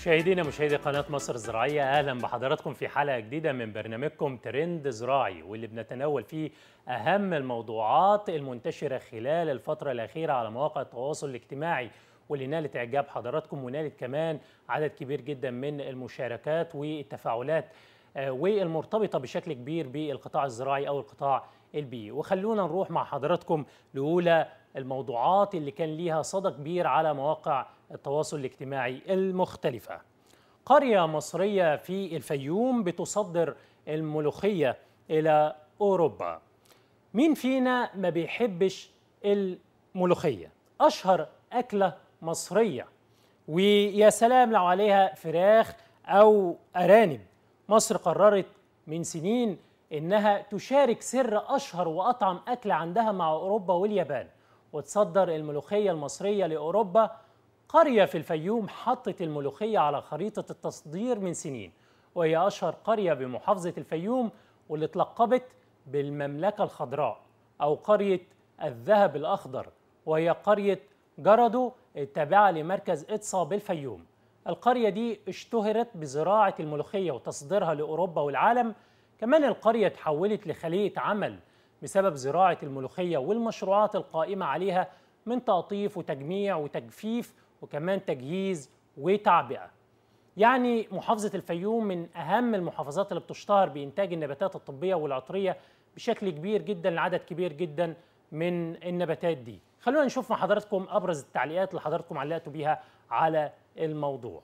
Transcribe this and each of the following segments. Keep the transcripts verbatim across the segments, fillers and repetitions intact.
مشاهدينا مشاهدي قناة مصر الزراعية، أهلا بحضراتكم في حلقة جديدة من برنامجكم ترند زراعي، واللي بنتناول فيه أهم الموضوعات المنتشرة خلال الفترة الأخيرة على مواقع التواصل الاجتماعي، واللي نالت إعجاب حضراتكم ونالت كمان عدد كبير جدا من المشاركات والتفاعلات والمرتبطة بشكل كبير بالقطاع الزراعي أو القطاع البيئي. وخلونا نروح مع حضراتكم لأولى الموضوعات اللي كان ليها صدى كبير على مواقع التواصل الاجتماعي المختلفة. قرية مصرية في الفيوم بتصدر الملوخية إلى أوروبا. مين فينا ما بيحبش الملوخية؟ أشهر أكلة مصرية، ويا سلام لو عليها فراخ أو أرانب. مصر قررت من سنين إنها تشارك سر أشهر وأطعم أكلة عندها مع أوروبا واليابان، وتصدر الملوخية المصرية لأوروبا. قرية في الفيوم حطت الملوخية على خريطة التصدير من سنين، وهي أشهر قرية بمحافظة الفيوم، واللي اتلقبت بالمملكة الخضراء أو قرية الذهب الأخضر، وهي قرية جردو التابعة لمركز إدصا بالفيوم. القرية دي اشتهرت بزراعة الملوخية وتصديرها لأوروبا والعالم. كمان القرية تحولت لخلية عمل بسبب زراعة الملوخية والمشروعات القائمة عليها من تقطيف وتجميع وتجفيف وكمان تجهيز وتعبئة. يعني محافظة الفيوم من أهم المحافظات اللي بتشتهر بإنتاج النباتات الطبية والعطرية بشكل كبير جدا لعدد كبير جدا من النباتات دي. خلونا نشوف مع حضراتكم أبرز التعليقات اللي حضراتكم علقتوا بيها على الموضوع.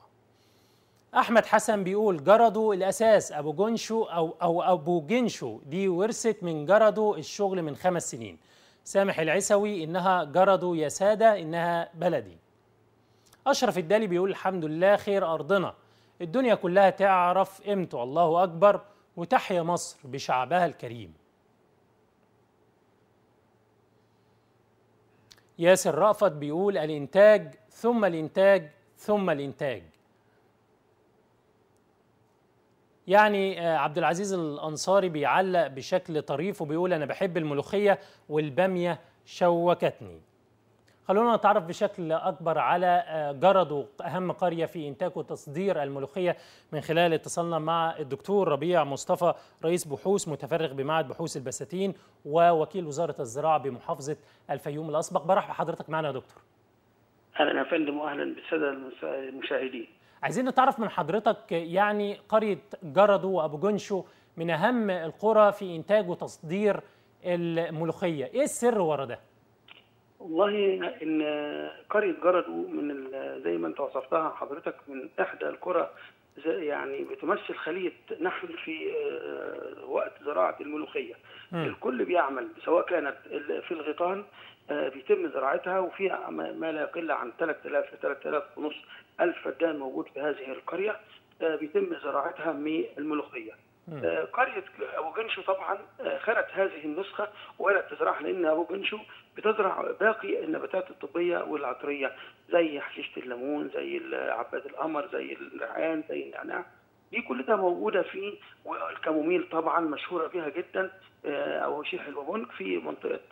أحمد حسن بيقول جردو الأساس، أبو جنشو أو أو أبو جنشو دي ورثت من جردو الشغل من خمس سنين. سامح العسوي إنها جردو يا سادة، إنها بلدي. أشرف الدالي بيقول الحمد لله خير أرضنا، الدنيا كلها تعرف قيمته، الله أكبر، وتحيا مصر بشعبها الكريم. ياسر رأفت بيقول الإنتاج ثم الإنتاج ثم الإنتاج. يعني عبد العزيز الأنصاري بيعلق بشكل طريف وبيقول أنا بحب الملوخية والبامية شوكتني. خلونا نتعرف بشكل أكبر على جردو، أهم قرية في إنتاج وتصدير الملوخية، من خلال اتصالنا مع الدكتور ربيع مصطفى، رئيس بحوث متفرغ بمعهد بحوث البساتين ووكيل وزارة الزراعة بمحافظة الفيوم الأسبق. برحب بحضرتك معنا يا دكتور. أهلا يا فندم وأهلا بالسادة المشاهدين. عايزين نتعرف من حضرتك، يعني قرية جردو وأبو جنشو من أهم القرى في إنتاج وتصدير الملوخية، إيه السر ورا ده؟ والله ان قريه جردو من زي ما انت وصفتها حضرتك من احدى القرى، يعني بتمثل خليه نحل في وقت زراعه الملوخيه. م. الكل بيعمل، سواء كانت في الغيطان بيتم زراعتها، وفيها ما لا يقل عن ثلاثة آلاف ل ثلاثة آلاف ونص الف فدان موجود في هذه القريه بيتم زراعتها من الملوخيه. قرية أبو جنشو طبعا خدت هذه النسخة وبدأت تزرعها، لأن أبو جنشو بتزرع باقي النباتات الطبية والعطرية زي حشيشة الليمون، زي عباد القمر، زي الريحان، زي النعناع. دي كلها موجودة في، والكاموميل طبعا مشهورة بها جدا، أو شيح الوبونك في منطقة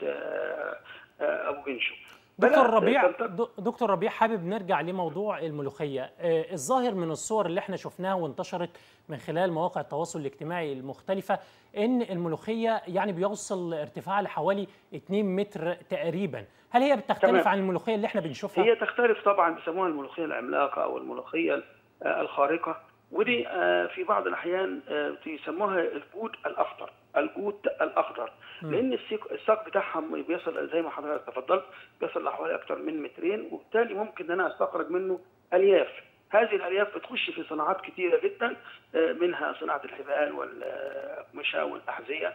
أبو جنشو. دكتور ربيع دكتور ربيع حابب نرجع لموضوع الملوخيه. آه الظاهر من الصور اللي احنا شفناها وانتشرت من خلال مواقع التواصل الاجتماعي المختلفه ان الملوخيه يعني بيوصل ارتفاعها لحوالي اتنين متر تقريبا، هل هي بتختلف تمام. عن الملوخيه اللي احنا بنشوفها؟ هي تختلف طبعا، بيسموها الملوخيه العملاقه او الملوخيه الخارقه، ودي في بعض الاحيان بيسموها الجود الاخضر، الجود الاخضر، لان الساق بتاعها بيصل زي ما حضرتك تفضلت بيصل لحوالي اكثر من مترين، وبالتالي ممكن ان انا استخرج منه الياف. هذه الالياف بتخش في صناعات كثيره جدا، منها صناعه الحبال والاقمشه والاحذيه.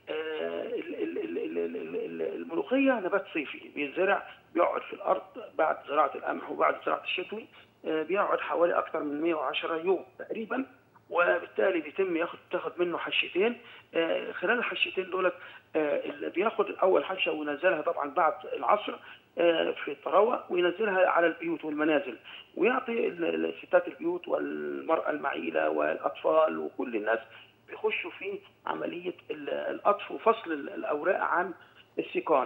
الملوخيه نبات صيفي بيتزرع، بيقعد في الارض بعد زراعه القمح وبعد زراعه الشتوي، بيقعد حوالي اكثر من مئة وعشرة يوم تقريبا، وبالتالي بيتم ياخد تاخد منه حشتين. خلال الحشتين دولت بياخد اول حشه وينزلها طبعا بعد العصر في الطراوه، وينزلها على البيوت والمنازل، ويعطي ستات البيوت والمراه المعيله والاطفال وكل الناس بيخشوا في عمليه القطف وفصل الاوراق عن السيقان.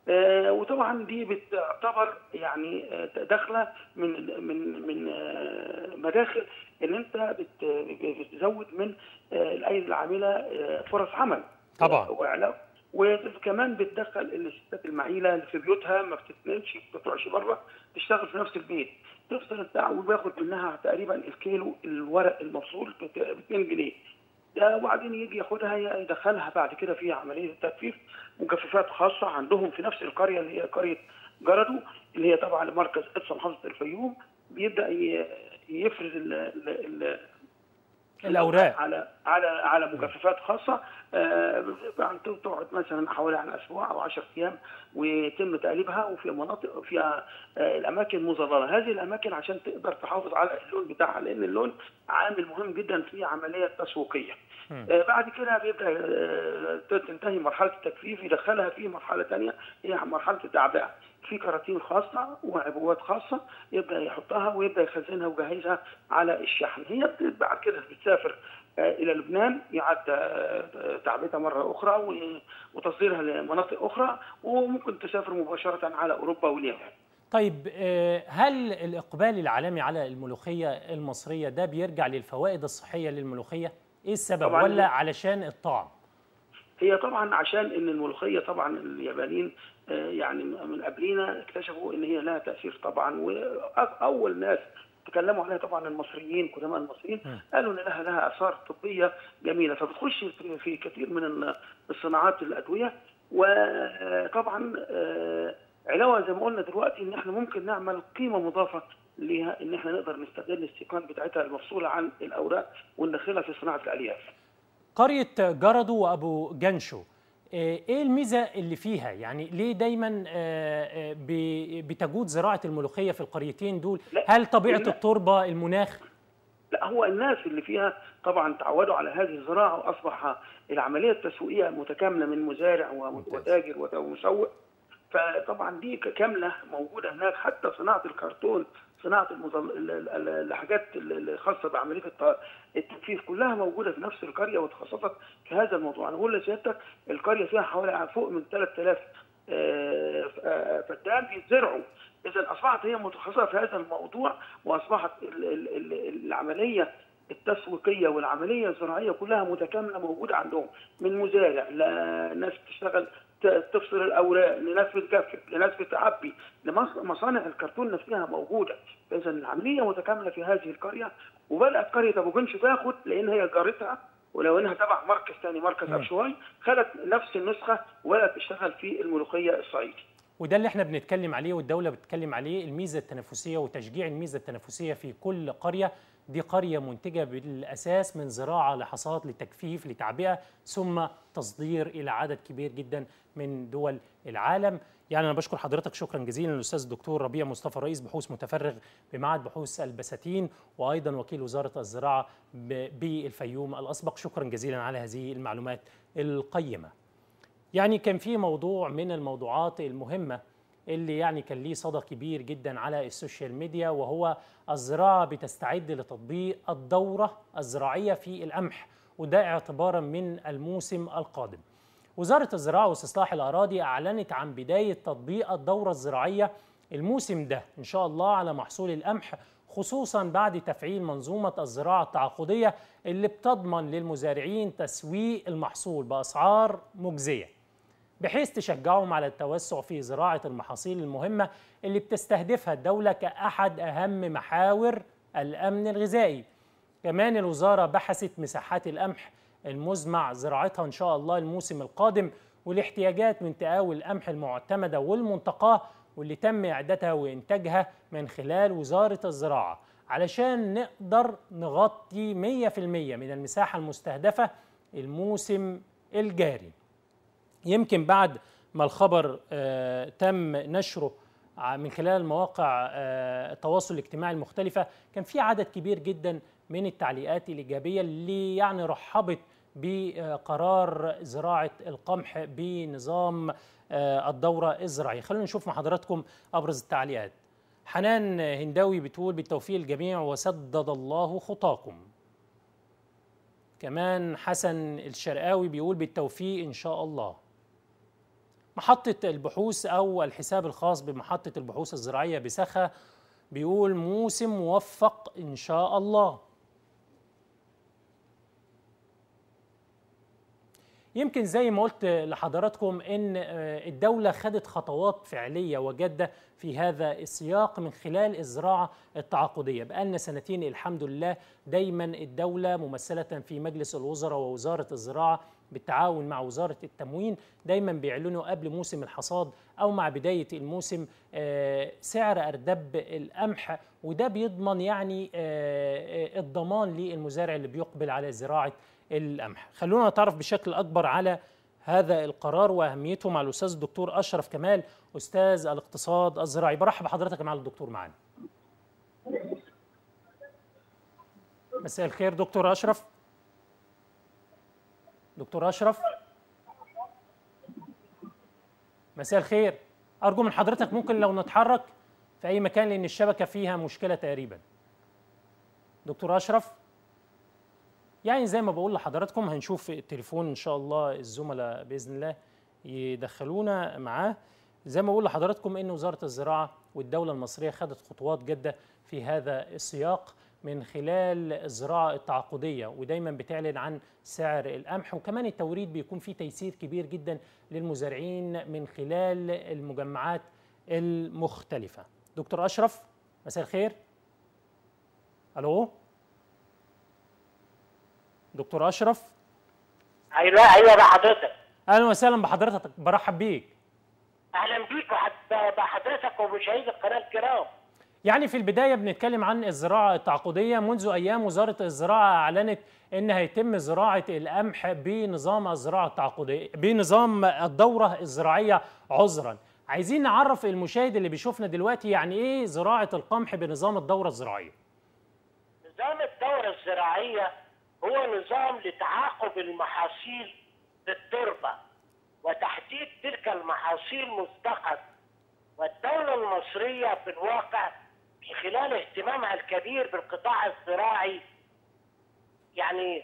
آه، وطبعا دي بتعتبر يعني آه، داخله من من من آه، مداخل ان انت بت- بتزود من آه، الايدي العامله آه، فرص عمل. طبعا. وإعلام- وكمان بتدخل الستات المعيله اللي في بيوتها ما بتتنقلش، ما بتطلعش بره، تشتغل في نفس البيت، تفصل بتاع وبياخد منها تقريبا الكيلو الورق المفصول ب اتنين جنيه. ده وبعدين يجي ياخدها يدخلها بعد كده في عمليه التجفيف، مجففات خاصه عندهم في نفس القريه اللي هي قريه جردو، اللي هي تبع لمركز إدسا محافظه الفيوم. بيبدا ي- يفرز ال ال ال الاوراق. على على على مجففات خاصه. آه، تقعد مثلا حوالي عن اسبوع او عشرة ايام، ويتم تقليبها، وفي مناطق فيها آه، الاماكن مظلله. هذه الاماكن عشان تقدر تحافظ على اللون بتاعها، لان اللون عامل مهم جدا في عمليه تسويقيه. آه، بعد كده بيبدا آه، تنتهي مرحله التجفيف، يدخلها في مرحله ثانيه هي مرحله التعبئه في كراتين خاصه وعبوات خاصه، يبدا يحطها ويبدا يخزنها ويجهزها على الشحن. هي بعد كده بتسافر الى لبنان، يعاد تعبئتها مره اخرى وتصديرها لمناطق اخرى، وممكن تسافر مباشره على اوروبا واليابان. طيب، هل الاقبال العالمي على الملوخيه المصريه ده بيرجع للفوائد الصحيه للملوخيه؟ ايه السبب، ولا علشان الطعم؟ هي طبعا عشان ان الملوخيه طبعا اليابانيين يعني من قبلينا اكتشفوا ان هي لها تاثير طبعا، واول ناس تكلموا عليها طبعا المصريين، قدماء المصريين قالوا ان لها لها اثار طبيه جميله، فبتخش في كثير من الصناعات الادويه. وطبعا علاوه زي ما قلنا دلوقتي ان احنا ممكن نعمل قيمه مضافه ليها، ان احنا نقدر نستغل السيقان بتاعتها المفصوله عن الاوراق وندخلها في صناعه الالياف. قريه جردو وابو جنشو، ايه الميزه اللي فيها؟ يعني ليه دايما بتجود زراعه الملوخيه في القريتين دول؟ هل طبيعه التربه، المناخ؟ لا، هو الناس اللي فيها طبعا تعودوا على هذه الزراعه، واصبح العمليه التسويقيه متكامله من مزارع وتاجر ومسوق. فطبعا دي كامله موجوده هناك. حتى صناعه الكرتون، صناعه المظل... الحاجات الخاصه بعمليه التجفيف كلها موجوده في نفس القريه، وتخصصت في هذا الموضوع. انا بقول لسيادتك القريه فيها حوالي فوق من ثلاثة آلاف فدان بيتزرعوا. اذا اصبحت هي متخصصه في هذا الموضوع، واصبحت العمليه التسويقيه والعمليه الزراعيه كلها متكامله موجوده عندهم، من مزارع لناس بتشتغل تفصل الاوراق، لناس بتجفف، لناس بتعبي، لمصانع الكرتون نفسها موجوده. فاذا العمليه متكامله في هذه القريه. وبدات قريه ابو جنش تاخد، لان هي جارتها، ولو انها تبع مركز ثاني مركز ابشواي، خدت نفس النسخه وبدات تشتغل في الملوخيه الصعيدي. وده اللي احنا بنتكلم عليه والدوله بتتكلم عليه، الميزه التنافسيه وتشجيع الميزه التنافسيه في كل قريه. دي قريه منتجه بالاساس من زراعه لحصاد لتجفيف لتعبئه ثم تصدير الى عدد كبير جدا من دول العالم. يعني انا بشكر حضرتك شكرا جزيلا الاستاذ الدكتور ربيع مصطفى، رئيس بحوث متفرغ بمعهد بحوث البساتين، وايضا وكيل وزاره الزراعه بالفيوم الاسبق. شكرا جزيلا على هذه المعلومات القيمه. يعني كان في موضوع من الموضوعات المهمة اللي يعني كان ليه صدى كبير جدا على السوشيال ميديا، وهو الزراعة بتستعد لتطبيق الدورة الزراعية في القمح، وده اعتبارا من الموسم القادم. وزارة الزراعة واستصلاح الأراضي أعلنت عن بداية تطبيق الدورة الزراعية الموسم ده إن شاء الله على محصول القمح، خصوصا بعد تفعيل منظومة الزراعة التعاقدية اللي بتضمن للمزارعين تسويق المحصول بأسعار مجزية، بحيث تشجعهم على التوسع في زراعة المحاصيل المهمة اللي بتستهدفها الدولة كأحد أهم محاور الأمن الغذائي. كمان الوزارة بحثت مساحات القمح المزمع زراعتها إن شاء الله الموسم القادم، والاحتياجات من تقاوي القمح المعتمدة والمنتقاة واللي تم إعدادها وإنتاجها من خلال وزارة الزراعة، علشان نقدر نغطي مية في المية من المساحة المستهدفة الموسم الجاري. يمكن بعد ما الخبر آه تم نشره من خلال مواقع آه التواصل الاجتماعي المختلفة، كان في عدد كبير جدا من التعليقات الإيجابية اللي يعني رحبت بقرار زراعة القمح بنظام آه الدورة الزراعية. خلونا نشوف مع حضراتكم أبرز التعليقات. حنان هنداوي بتقول بالتوفيق الجميع وسدد الله خطاكم. كمان حسن الشرقاوي بيقول بالتوفيق إن شاء الله. محطة البحوث أو الحساب الخاص بمحطة البحوث الزراعية بسخا بيقول موسم موفق إن شاء الله. يمكن زي ما قلت لحضراتكم إن الدولة خدت خطوات فعلية وجادة في هذا السياق من خلال الزراعة التعاقدية. بقالنا سنتين الحمد لله دايما الدولة ممثلة في مجلس الوزراء ووزارة الزراعة بالتعاون مع وزارة التموين دايما بيعلنوا قبل موسم الحصاد أو مع بداية الموسم سعر أردب القمح، وده بيضمن يعني الضمان للمزارع اللي بيقبل على زراعة القمح. خلونا نتعرف بشكل أكبر على هذا القرار وأهميته مع الأستاذ الدكتور أشرف كمال أستاذ الاقتصاد الزراعي. برحب بحضرتك مع الدكتور معانا. مساء الخير دكتور أشرف. دكتور أشرف مساء الخير، أرجو من حضرتك ممكن لو نتحرك في أي مكان لأن الشبكة فيها مشكلة تقريبا. دكتور أشرف، يعني زي ما بقول لحضراتكم هنشوف التليفون إن شاء الله الزملاء بإذن الله يدخلونا معاه. زي ما بقول لحضراتكم إن وزارة الزراعة والدولة المصرية خدت خطوات جادة في هذا السياق من خلال الزراعة التعاقدية، ودايما بتعلن عن سعر القمح، وكمان التوريد بيكون فيه تيسير كبير جدا للمزارعين من خلال المجمعات المختلفة. دكتور أشرف مساء الخير. ألو دكتور أشرف. ايوه ايوه بحضرتك. أهلا وسهلا بحضرتك، برحب بيك. اهلا بيك بحضرتك ومشاهدي القناه الكرام. يعني في البداية بنتكلم عن الزراعة التعاقدية. منذ أيام وزارة الزراعة أعلنت أن هيتم زراعة القمح بنظام الزراعة التعاقدية بنظام الدورة الزراعية عذرا. عايزين نعرف المشاهد اللي بيشوفنا دلوقتي يعني إيه زراعة القمح بنظام الدورة الزراعية. نظام الدورة الزراعية هو نظام لتعاقب المحاصيل بالتربة وتحديد تلك المحاصيل مسبقا، والدولة المصرية في الواقع في خلال اهتمامها الكبير بالقطاع الزراعي يعني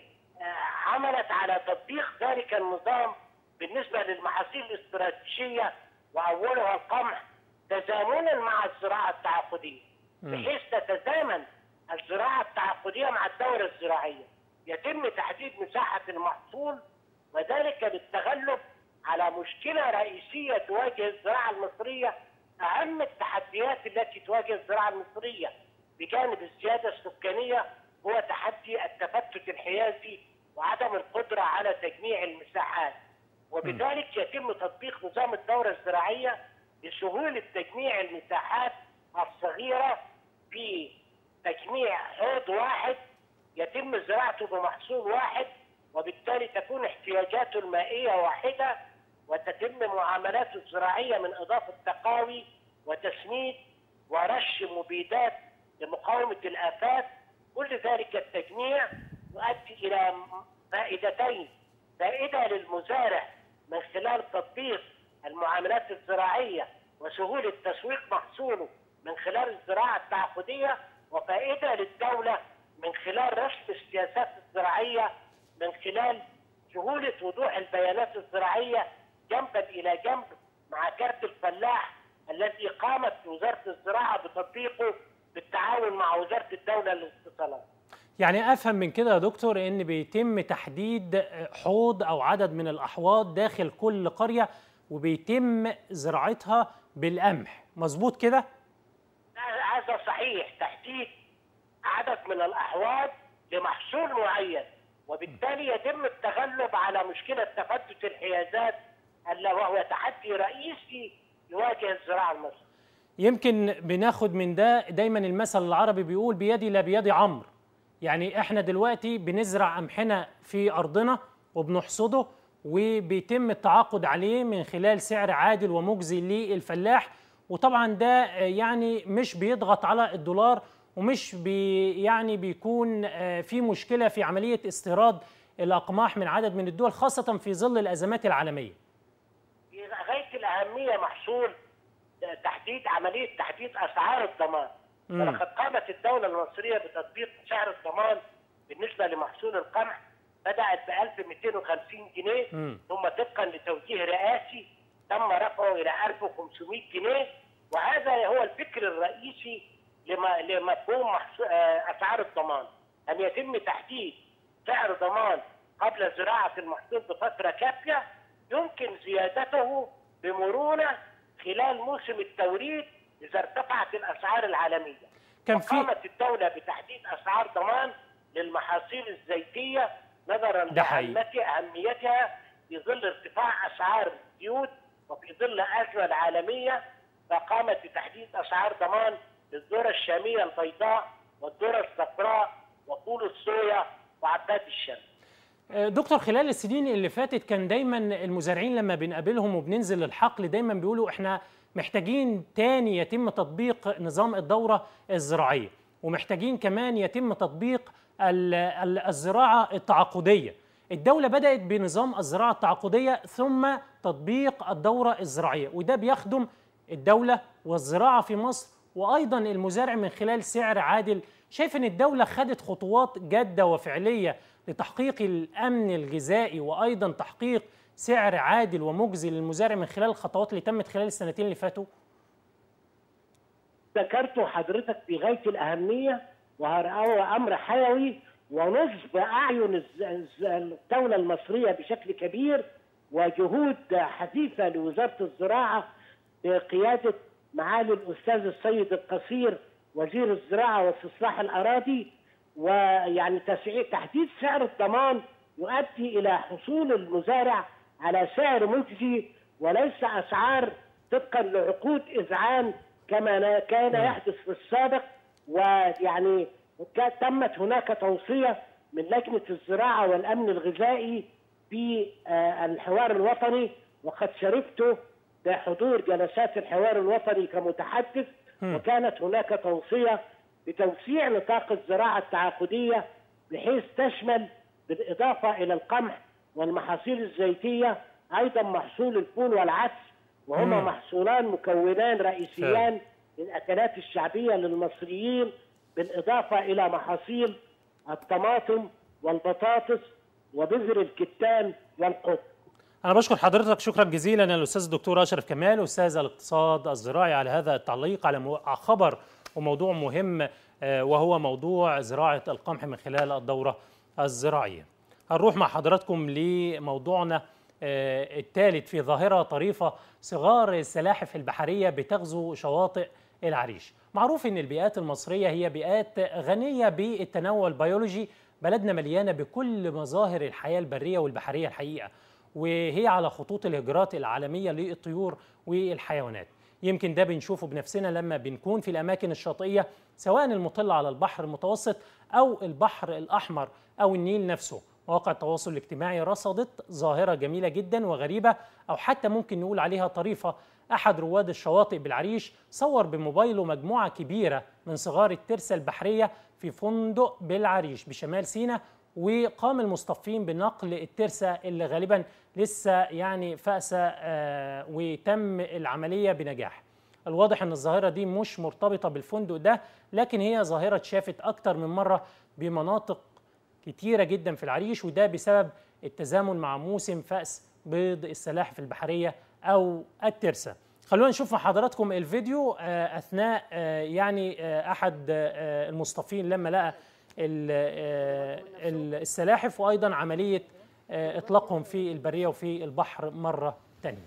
عملت على تطبيق ذلك النظام بالنسبة للمحاصيل الاستراتيجية وأولها القمح تزامنا مع الزراعة التعاقدية، بحيث تتزامن الزراعة التعاقدية مع الدورة الزراعية. يتم تحديد مساحة المحصول، وذلك للتغلب على مشكلة رئيسية تواجه الزراعة المصرية، أهم التحديات التي تواجه الزراعة المصرية بجانب الزيادة السكانية هو تحدي التفتت الحيازي وعدم القدرة على تجميع المساحات، وبذلك يتم تطبيق نظام الدورة الزراعية لسهولة تجميع المساحات الصغيرة في تجميع حوض واحد يتم زراعته بمحصول واحد، وبالتالي تكون احتياجاته المائية واحدة، وتتم معاملاته الزراعية من إضافة تقاوي وتسميد ورش مبيدات لمقاومة الآفات. كل ذلك التجميع يؤدي إلى فائدتين: فائدة للمزارع من خلال تطبيق المعاملات الزراعية وسهولة تسويق محصوله من خلال الزراعة التعاقدية، وفائدة للدولة من خلال رسم السياسات الزراعية من خلال سهولة وضوح البيانات الزراعية جنبا إلى جنب مع كارت الفلاح الذي قامت وزارة الزراعة بتطبيقه بالتعاون مع وزارة الدولة للاتصالات. يعني أفهم من كده يا دكتور إن بيتم تحديد حوض أو عدد من الأحواض داخل كل قرية وبيتم زراعتها بالقمح، مظبوط كده؟ هذا صحيح، تحديد عدد من الأحواض لمحصول معين، وبالتالي يتم التغلب على مشكلة تفتت الحيازات اللي وهو تحدي رئيسي يواجه الزراعة المصرية. يمكن بناخد من ده دايما المثل العربي بيقول بيدي لا بيد عمرو. يعني احنا دلوقتي بنزرع قمحنا في أرضنا وبنحصده وبيتم التعاقد عليه من خلال سعر عادل ومجزي للفلاح، وطبعا ده يعني مش بيضغط على الدولار ومش بي يعني بيكون في مشكلة في عملية استيراد الأقماح من عدد من الدول خاصة في ظل الأزمات العالمية. في غاية الأهمية محصول تحديد عملية تحديد أسعار الضمان، ولقد قامت الدولة المصرية بتطبيق سعر الضمان بالنسبة لمحصول القمح، بدأت ب ألف ومئتين وخمسين جنيه، م. ثم طبقا لتوجيه رئاسي تم رفعه الى ألف وخمسمائة جنيه، وهذا هو الفكر الرئيسي لمفهوم اسعار الضمان، ان يتم تحديد سعر ضمان قبل زراعه المحصول بفتره كافيه يمكن زيادته بمرونه خلال موسم التوريد اذا ارتفعت الاسعار العالميه. كان في قامت الدوله بتحديد اسعار ضمان للمحاصيل الزيتيه نظرا لاهميتها في ظل ارتفاع اسعار الزيوت وفي ظل الازمه العالميه، فقامت بتحديد اسعار ضمان للذره الشاميه البيضاء والذره الصفراء وفول الصويا وعباد الشمس. دكتور، خلال السنين اللي فاتت كان دايما المزارعين لما بنقابلهم وبننزل للحقل دايما بيقولوا احنا محتاجين تاني يتم تطبيق نظام الدورة الزراعية، ومحتاجين كمان يتم تطبيق الزراعة التعاقدية. الدولة بدأت بنظام الزراعة التعاقدية ثم تطبيق الدورة الزراعية، وده بيخدم الدولة والزراعة في مصر وأيضا المزارع من خلال سعر عادل. شايف أن الدولة خدت خطوات جادة وفعلية لتحقيق الأمن الغذائي وأيضا تحقيق سعر عادل ومجزي للمزارع من خلال الخطوات اللي تمت خلال السنتين اللي فاتوا؟ ذكرته حضرتك بغاية الأهمية، وهو أمر حيوي ونصب أعين الدولة المصرية بشكل كبير، وجهود حثيثة لوزارة الزراعة بقيادة معالي الأستاذ السيد القصير وزير الزراعة واستصلاح الأراضي. ويعني تحديد سعر الضمان يؤدي إلى حصول المزارع على سعر مجزي وليس أسعار طبقا لعقود إذعان كما كان يحدث في السابق. ويعني تمت هناك توصية من لجنة الزراعة والأمن الغذائي في الحوار الوطني، وقد شاركت بحضور جلسات الحوار الوطني كمتحدث، وكانت هناك توصية بتوسيع نطاق الزراعة التعاقدية بحيث تشمل بالإضافة إلى القمح والمحاصيل الزيتية أيضا محصول الفول والعدس، وهما مم. محصولان مكونان رئيسيان للأكلات الشعبية للمصريين، بالإضافة إلى محاصيل الطماطم والبطاطس وبذر الكتان والقطن. أنا بشكر حضرتك شكرا جزيلا الأستاذ الدكتور أشرف كمال أستاذ الاقتصاد الزراعي على هذا التعليق على خبر وموضوع مهم وهو موضوع زراعة القمح من خلال الدورة الزراعية. هنروح مع حضراتكم لموضوعنا الثالث في ظاهرة طريفة، صغار السلاحف البحرية بتغزو شواطئ العريش. معروف أن البيئات المصرية هي بيئات غنية بالتنوع البيولوجي، بلدنا مليانة بكل مظاهر الحياة البرية والبحرية الحقيقة، وهي على خطوط الهجرات العالمية للطيور والحيوانات. يمكن ده بنشوفه بنفسنا لما بنكون في الأماكن الشاطئية سواء المطلة على البحر المتوسط أو البحر الأحمر أو النيل نفسه. مواقع التواصل الاجتماعي رصدت ظاهرة جميلة جدا وغريبة، أو حتى ممكن نقول عليها طريفة. أحد رواد الشواطئ بالعريش صور بموبايله مجموعة كبيرة من صغار الترسة البحرية في فندق بالعريش بشمال سيناء، وقام المصطفين بنقل الترسة اللي غالبا لسه يعني فأسة آه وتم العملية بنجاح. الواضح أن الظاهرة دي مش مرتبطة بالفندق ده، لكن هي ظاهرة اتشافت أكتر من مرة بمناطق كتيرة جدا في العريش، وده بسبب التزامن مع موسم فأس بيض السلاحف البحرية أو الترسة. خلونا نشوف مع حضراتكم الفيديو آه أثناء آه يعني آه أحد آه المصطفين لما لقى السلاحف، وأيضا عملية إطلاقهم في البرية وفي البحر مرة تانية.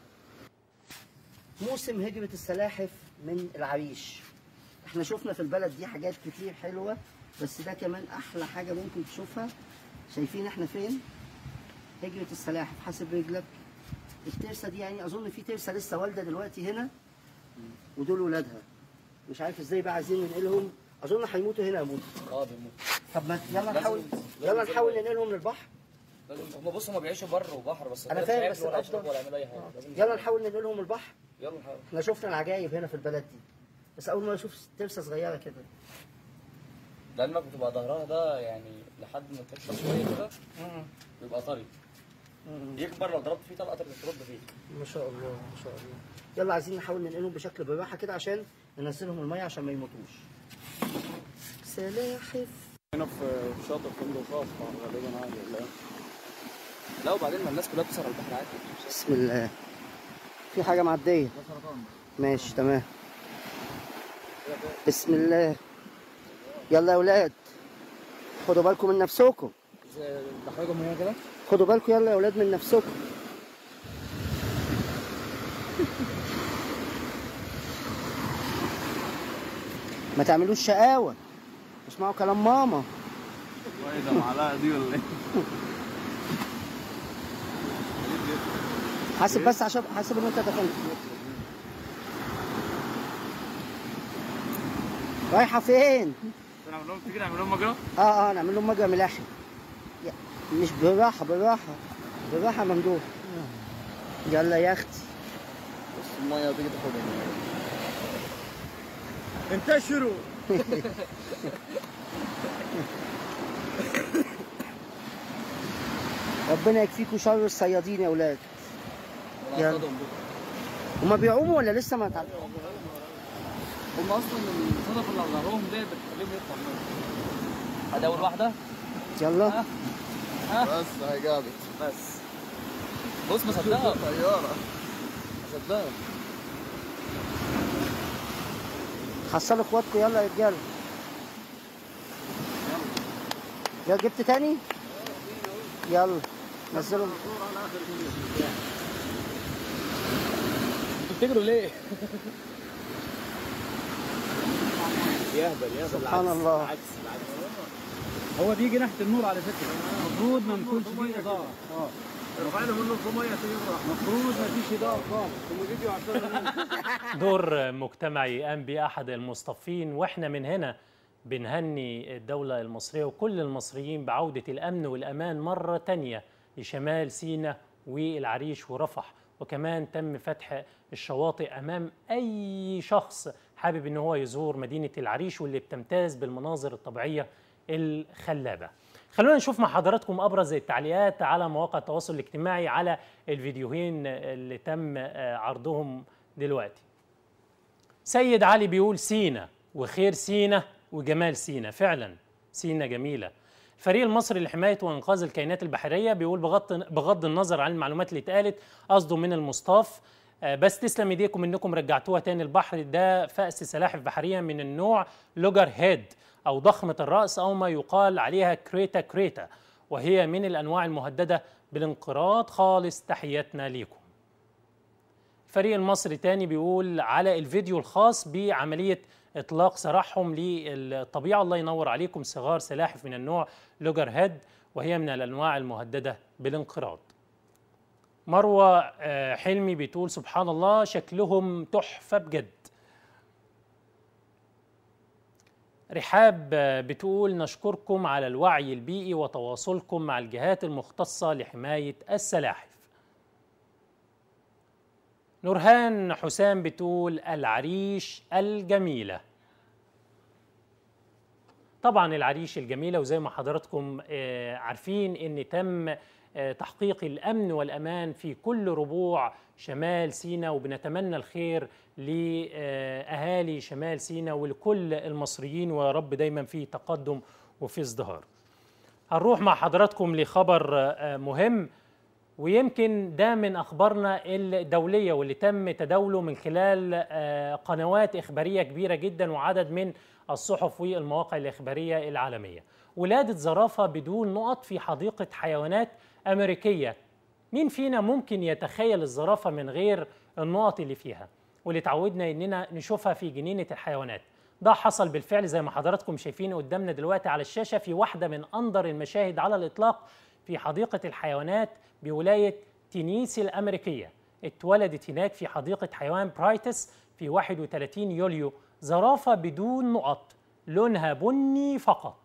موسم هجرة السلاحف من العريش. احنا شفنا في البلد دي حاجات كتير حلوة، بس ده كمان أحلى حاجة ممكن تشوفها. شايفين احنا فين؟ هجرة السلاحف حاسب رجلك. الترسة دي يعني أظن في ترسة لسه والدة دلوقتي هنا، ودول ولادها. مش عارف ازاي بقى عايزين ننقلهم، أظن هيموتوا هنا. يموتوا. اه بيموتوا. طب ما يلا نحاول يلا نحاول ننقلهم للبحر. هم بصوا هم بيعيشوا بر وبحر، بس انا فاهم، بس ولا يشربوا ولا يعملوا اي حاجه. يلا نحاول ننقلهم البحر. يلا نحاول. احنا شفنا العجايب هنا في البلد دي، بس اول ما اشوف ترسه صغيره كده. لعلمك بتبقى ظهرها ده يعني لحد ما تكبر شويه كده بيبقى طري، يكبر لو ضربت فيه طلقه ترد فيك. ما شاء الله ما شاء الله. يلا عايزين نحاول ننقلهم بشكل بالراحه كده عشان ننزلهم الميه عشان ما يموتوش. سلاحف هنا في شاطئ فندق خاص غالبا عادي ولا ايه؟ لا وبعدين ما الناس كلها بتسهر على البحر عادي. بسم الله. في حاجة معدية. ماشي تمام. بسم الله. يلا يا ولاد خدوا بالكم من نفسكم. بحرجهم من هنا كده. خدوا بالكم يلا يا ولاد من نفسكم. ما تعملوش شقاوة، اسمعوا كلام ماما. ايه ده معلقه دي ولا ايه؟ حاسب بس عشان حاسب ان انت دخلت. رايحة فين؟ نعمل لهم تيجي نعمل لهم مجرى؟ اه اه نعمل لهم مجرى ملاحي. مش بالراحة بالراحة بالراحة يا ممدوح. يلا يا اختي. بص الميه تيجي تاخدها. انتشروا. ربنا يكفيكوا شر الصيادين يا ولاد. يلا. هما بيعوموا ولا لسه ما تعرفوا؟ هم اصلا الصدف اللي على ظهرهم ديت بتخليهم يطلع منهم. ادي اول واحده. يلا. ها ها بس هي جابت. بس بص مصدقها. طياره مصدقها. حصلوا اخواتكم يلا يا رجاله. يلا جبت تاني؟ يلا نزلوا. انتوا بتجروا ليه؟ يهبل يهبل. سبحان الله. العكس العكس. هو بيجي ناحيه النور على فكره. المفروض ما نكونش فيه اضاءه. اه رفعنا منه في ميه تجرى. المفروض ما فيش اضاءه خالص. هم بيجوا عشان دور مجتمعي قام بيه أحد المصطفين، وإحنا من هنا بنهني الدولة المصرية وكل المصريين بعودة الأمن والأمان مرة تانية لشمال سيناء والعريش ورفح، وكمان تم فتح الشواطئ أمام أي شخص حابب إن هو يزور مدينة العريش واللي بتمتاز بالمناظر الطبيعية الخلابة. خلونا نشوف مع حضراتكم أبرز التعليقات على مواقع التواصل الاجتماعي على الفيديوهين اللي تم عرضهم دلوقتي. سيد علي بيقول سينا وخير سينا وجمال سينا، فعلا سينا جميلة. الفريق المصري لحماية وإنقاذ الكائنات البحرية بيقول بغض بغض النظر عن المعلومات اللي اتقالت قصده من المصطاف، بس تسلم ايديكم انكم رجعتوها تاني البحر. ده فأس سلاحف بحرية من النوع لوجر هيد أو ضخمة الرأس أو ما يقال عليها كريتا كريتا، وهي من الأنواع المهددة بالانقراض خالص. تحياتنا ليكم. الفريق المصري تاني بيقول على الفيديو الخاص بعملية إطلاق سراحهم للطبيعة، الله ينور عليكم، صغار سلاحف من النوع لوجر هيد وهي من الأنواع المهددة بالانقراض. مروة حلمي بتقول سبحان الله شكلهم تحفة بجد. رحاب بتقول نشكركم على الوعي البيئي وتواصلكم مع الجهات المختصة لحماية السلاحف. نورهان حسام بتقول العريش الجميلة. طبعا العريش الجميلة، وزي ما حضراتكم عارفين ان تم تحقيق الأمن والأمان في كل ربوع شمال سيناء، وبنتمنى الخير لأهالي شمال سيناء ولكل المصريين، ويا رب دايما في تقدم وفي ازدهار. هنروح مع حضراتكم لخبر مهم، ويمكن ده من أخبارنا الدولية واللي تم تداوله من خلال قنوات إخبارية كبيرة جدا وعدد من الصحف والمواقع الإخبارية العالمية. ولادة زرافة بدون نقط في حديقة حيوانات أمريكية. مين فينا ممكن يتخيل الزرافة من غير النقط اللي فيها واللي تعودنا إننا نشوفها في جنينة الحيوانات؟ ده حصل بالفعل زي ما حضراتكم شايفين قدامنا دلوقتي على الشاشة في واحدة من أندر المشاهد على الإطلاق في حديقة الحيوانات بولاية تينيسي الأمريكية. اتولدت هناك في حديقة حيوان برايتس في واحد وثلاثين يوليو زرافة بدون نقط لونها بني فقط،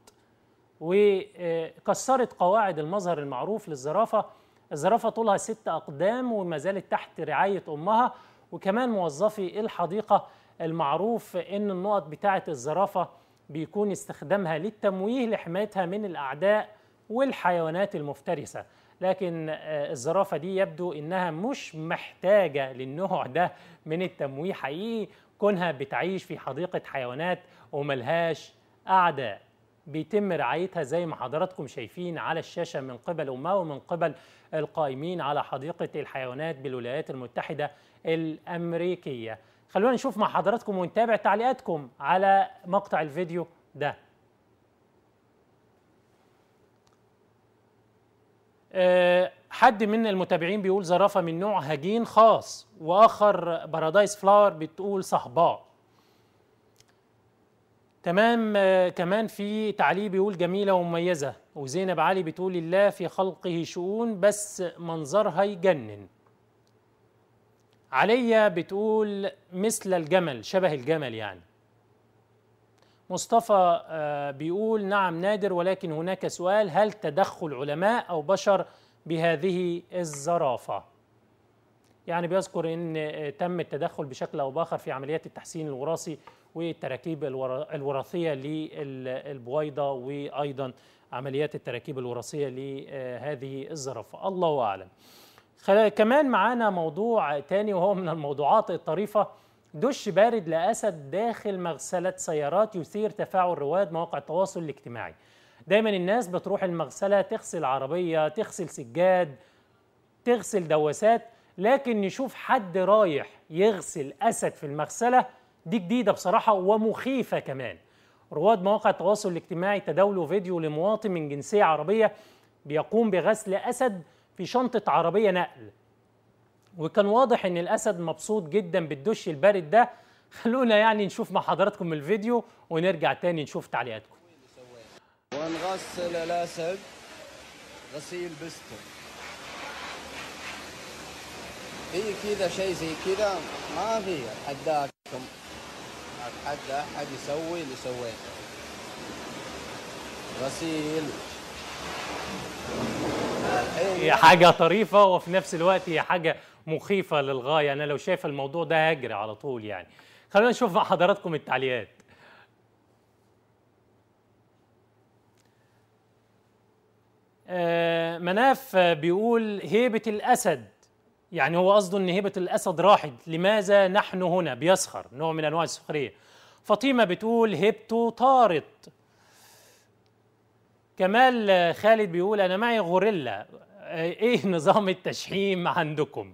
وكسرت قواعد المظهر المعروف للزرافة. الزرافة طولها ست أقدام وما زالت تحت رعاية أمها، وكمان موظفي الحديقة المعروف إن النقط بتاعة الزرافة بيكون استخدامها للتمويه لحمايتها من الأعداء والحيوانات المفترسة. لكن الزرافة دي يبدو إنها مش محتاجة للنوع ده من التمويه حقيقي، كونها بتعيش في حديقة حيوانات وملهاش أعداء. بيتم رعايتها زي ما حضراتكم شايفين على الشاشة من قبل أمها ومن قبل القائمين على حديقة الحيوانات بالولايات المتحدة الأمريكية. خلونا نشوف مع حضراتكم ونتابع تعليقاتكم على مقطع الفيديو ده. أه حد من المتابعين بيقول زرافة من نوع هجين خاص، وآخر بارادايس فلاور بتقول صهباء. تمام. آه كمان في تعليق بيقول جميلة ومميزة، وزينب علي بتقول الله في خلقه شؤون بس منظرها يجنن. عليا بتقول مثل الجمل، شبه الجمل يعني. مصطفى آه بيقول نعم نادر، ولكن هناك سؤال، هل تدخل علماء أو بشر بهذه الزرافة؟ يعني بيذكر ان تم التدخل بشكل او باخر في عمليات التحسين الوراثي والتراكيب الوراثيه للبويضه، وايضا عمليات التراكيب الوراثيه لهذه الزرافه، الله اعلم. كمان معانا موضوع تاني وهو من الموضوعات الطريفه، دش بارد لاسد داخل مغسله سيارات يثير تفاعل رواد مواقع التواصل الاجتماعي. دايما الناس بتروح المغسله تغسل عربيه، تغسل سجاد، تغسل دواسات، لكن نشوف حد رايح يغسل أسد في المغسلة، دي جديدة بصراحة ومخيفة كمان. رواد مواقع التواصل الاجتماعي تداولوا فيديو لمواطن من جنسية عربية بيقوم بغسل أسد في شنطة عربية نقل، وكان واضح إن الأسد مبسوط جدا بالدش البارد ده. خلونا يعني نشوف مع حضراتكم الفيديو ونرجع تاني نشوف تعليقاتكم. ونغسل الأسد غسيل بستر. اي كذا شيء زي كذا ما في، اتحداكم اتحدى احد يسوي اللي سويته. غسيل هي حاجه طريفه وفي نفس الوقت هي حاجه مخيفه للغايه. انا لو شايف الموضوع ده هجري على طول يعني. خلونا نشوف مع حضراتكم التعليقات. آه مناف بيقول هيبه الاسد، يعني هو قصده ان هيبه الاسد راحت، لماذا نحن هنا؟ بيسخر، نوع من انواع السخريه. فاطمه بتقول هيبته طارت. كمال خالد بيقول انا معي غوريلا، ايه نظام التشحيم عندكم؟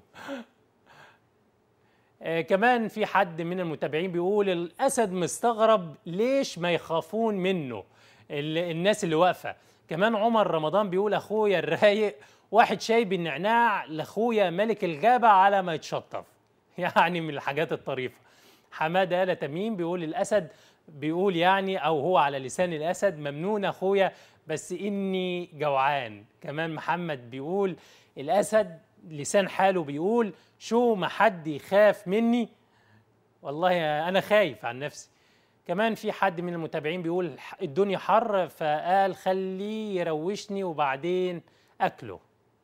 كمان في حد من المتابعين بيقول الاسد مستغرب ليش ما يخافون منه الناس اللي واقفه. كمان عمر رمضان بيقول اخويا الرايق واحد شاي بالنعناع لاخويا ملك الغابه على ما يتشطف، يعني من الحاجات الطريفه. حماده آل تميم بيقول الاسد، بيقول يعني او هو على لسان الاسد ممنون اخويا بس اني جوعان. كمان محمد بيقول الاسد لسان حاله بيقول شو ما حد يخاف مني، والله انا خايف عن نفسي. كمان في حد من المتابعين بيقول الدنيا حر فقال خليه يروشني وبعدين اكله.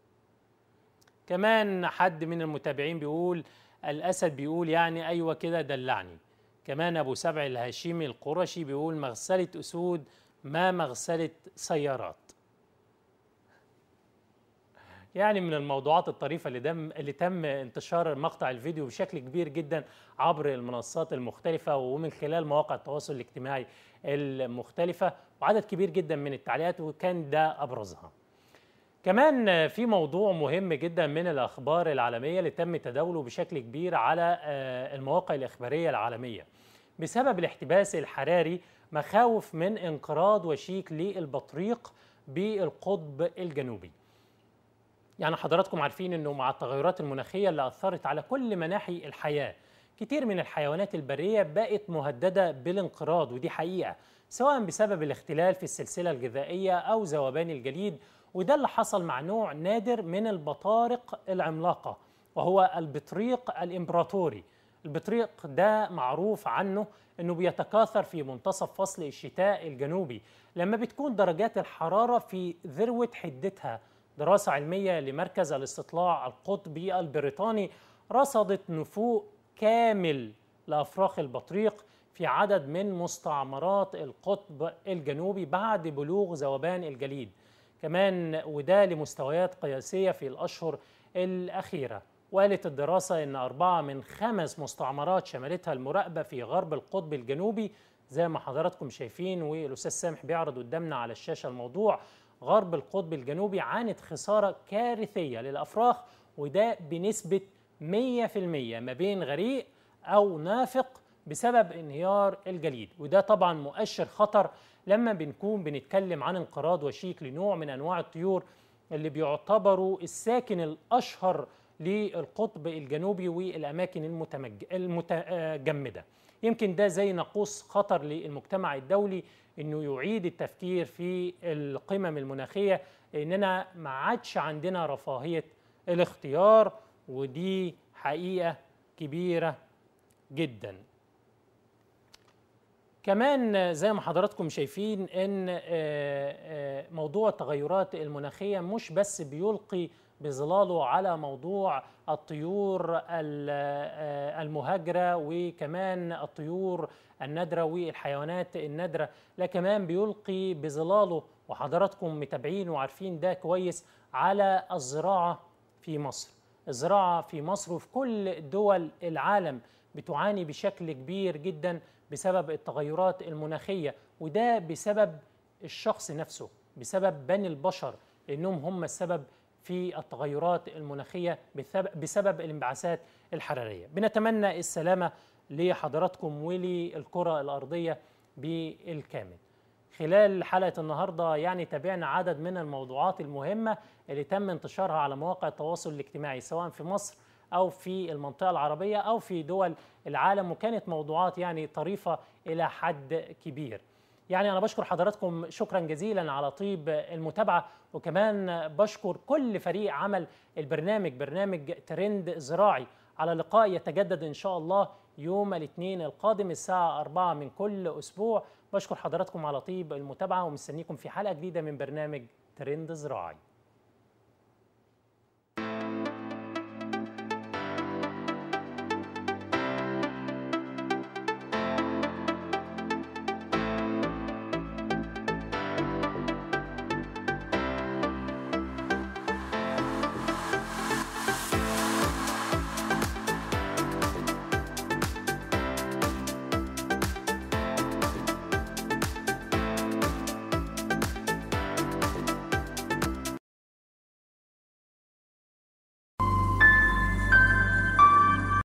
كمان حد من المتابعين بيقول الاسد بيقول يعني ايوه كده دلعني. كمان ابو سبع الهاشمي القرشي بيقول مغسله اسود ما مغسله سيارات. يعني من الموضوعات الطريفه اللي دم اللي تم انتشار مقطع الفيديو بشكل كبير جدا عبر المنصات المختلفه ومن خلال مواقع التواصل الاجتماعي المختلفه، وعدد كبير جدا من التعليقات وكان ده ابرزها. كمان في موضوع مهم جدا من الأخبار العالمية اللي تم تداوله بشكل كبير على المواقع الإخبارية العالمية. بسبب الاحتباس الحراري مخاوف من انقراض وشيك للبطريق بالقطب الجنوبي. يعني حضراتكم عارفين أنه مع التغيرات المناخية اللي أثرت على كل مناحي الحياة، كتير من الحيوانات البرية بقت مهددة بالانقراض، ودي حقيقة سواء بسبب الاختلال في السلسلة الغذائية أو ذوبان الجليد. وده اللي حصل مع نوع نادر من البطارق العملاقة وهو البطريق الإمبراطوري. البطريق ده معروف عنه أنه بيتكاثر في منتصف فصل الشتاء الجنوبي لما بتكون درجات الحرارة في ذروة حدتها. دراسة علمية لمركز الاستطلاع القطبي البريطاني رصدت نفوق كامل لأفراخ البطريق في عدد من مستعمرات القطب الجنوبي بعد بلوغ ذوبان الجليد. كمان وده لمستويات قياسية في الأشهر الأخيرة. وقالت الدراسة إن أربعة من خمس مستعمرات شملتها المراقبة في غرب القطب الجنوبي زي ما حضراتكم شايفين، والأستاذ سامح بيعرض قدامنا على الشاشة الموضوع. غرب القطب الجنوبي عانت خسارة كارثية للأفراخ، وده بنسبة مية في المية ما بين غريق أو نافق بسبب انهيار الجليد، وده طبعا مؤشر خطر لما بنكون بنتكلم عن انقراض وشيك لنوع من أنواع الطيور اللي بيعتبروا الساكن الأشهر للقطب الجنوبي والأماكن المتمج... المتجمدة. يمكن ده زي ناقوس خطر للمجتمع الدولي إنه يعيد التفكير في القمم المناخية، إننا ما عادش عندنا رفاهية الاختيار، ودي حقيقة كبيرة جدا. كمان زي ما حضراتكم شايفين ان موضوع التغيرات المناخية مش بس بيلقي بظلاله على موضوع الطيور المهاجرة وكمان الطيور النادرة والحيوانات النادرة، لا كمان بيلقي بظلاله، وحضراتكم متابعين وعارفين ده كويس، على الزراعة في مصر. الزراعة في مصر وفي كل دول العالم بتعاني بشكل كبير جدا بسبب التغيرات المناخية، وده بسبب الشخص نفسه، بسبب بني البشر، لأنهم هم السبب في التغيرات المناخية بسبب الانبعاثات الحرارية. بنتمنى السلامة لحضراتكم وللكرة الأرضية بالكامل. خلال حلقة النهاردة يعني تابعنا عدد من الموضوعات المهمة اللي تم انتشارها على مواقع التواصل الاجتماعي سواء في مصر أو في المنطقة العربية أو في دول العالم، وكانت موضوعات يعني طريفة إلى حد كبير. يعني أنا بشكر حضراتكم شكرا جزيلا على طيب المتابعة، وكمان بشكر كل فريق عمل البرنامج، برنامج ترند زراعي. على لقاء يتجدد إن شاء الله يوم الاثنين القادم الساعة أربعة من كل أسبوع. بشكر حضراتكم على طيب المتابعة ومستنيكم في حلقة جديدة من برنامج ترند زراعي.